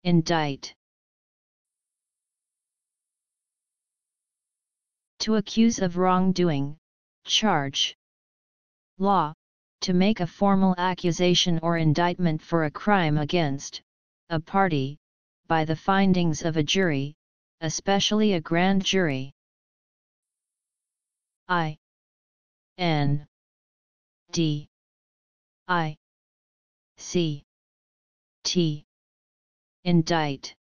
Indict. To accuse of wrongdoing, charge. Law, to make a formal accusation or indictment for a crime against a party, by the findings of a jury, especially a grand jury. Indict. Indict.